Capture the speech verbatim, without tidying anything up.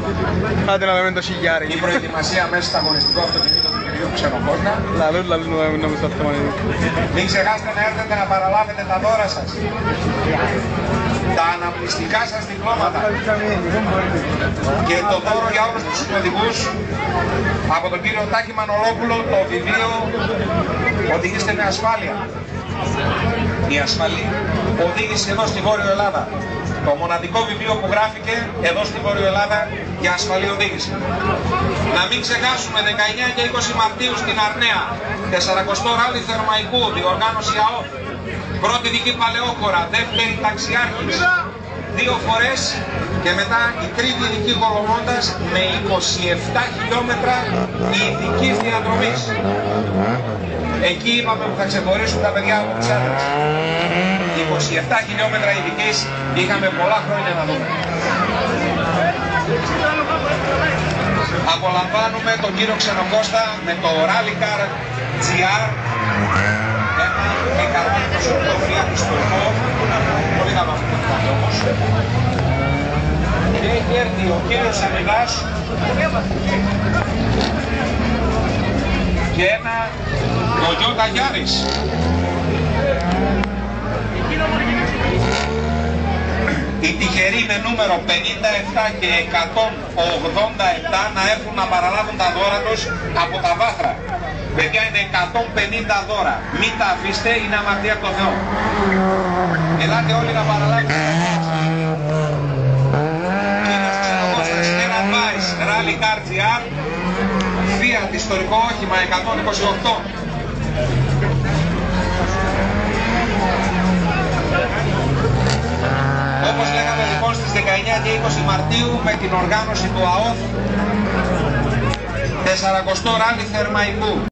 Άντε να λέμε το σιγιάρι. Η προετοιμασία μέσα στο αγωνιστικό αυτοκίνητο του κυρίου Ξενοκόστα. Λαλούς, λαλούς να μου στο αυτοκίνητο. Μην ξεχάσετε να έρθετε να παραλάβετε τα δώρα σας. Τα αναπνευστικά σας διπλώματα. Και το δώρο για όλους τους οδηγούς από τον κύριο Τάκη Μανολόπουλο, το βιβλίο «Οδηγήστε με ασφάλεια». Η ασφαλή οδήγηση εδώ στη Βόρειο Ελλάδα. Το μοναδικό βιβλίο που γράφηκε εδώ στη Βόρειο Ελλάδα για ασφαλή οδήγηση. Να μην ξεχάσουμε δεκαεννέα και είκοσι Μαρτίου στην Αρναία, σαρανταοστό ράλι Θερμαϊκού, διοργάνωση ΑΟΘ. Πρώτη δική Παλαιόχώρα, δεύτερη Ταξιάρχης, δύο φορές και μετά η τρίτη δική Κολομώντας με είκοσι επτά χιλιόμετρα ειδικής διαδρομής. Εκεί είπαμε που θα ξεχωρίσουν τα παιδιά από τους άντρες. είκοσι επτά χιλιόμετρα ειδικής, είχαμε πολλά χρόνια να δούμε. Απολαμβάνουμε τον κύριο Ξενοκώστα με το Rallycar τζι αρ, ένα εκατόν είκοσι οκτώ φρύακι στο Ινό, πολύ καλό αυτό το πράγμα όμως. Και έχει έρθει ο κύριος Αμυγάς και ένα Toyota Yaris. Οι τυχεροί με νούμερο πενήντα επτά και εκατόν ογδόντα επτά να έρθουν να παραλάβουν τα δώρα τους από τα βάθρα. Παιδιά, είναι εκατόν πενήντα δώρα. Μην τα αφήστε, είναι αμαρτία από το Θεό. Ελάτε όλοι να παραλάβετε. Κύριος Ξενοκώστας, ένα Vice Rallycar τζι αρ, Fiat ιστορικό όχημα εκατόν είκοσι οκτώ. Όπως λέγαμε λοιπόν στις δεκαεννέα και είκοσι Μαρτίου με την οργάνωση του ΑΟΘ, σαρανταοστό ράλι Θερμαϊκού.